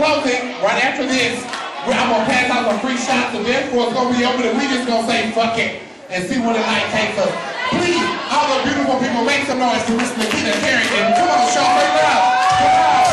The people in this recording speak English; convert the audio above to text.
closing, right after this, I'm going to pass out some free shots. The dance floor is going to be open and we just going to say fuck it and see where the night takes us. Please, all the beautiful people, make some noise to listen to Keena Carrington. Come on, show her love. Come on.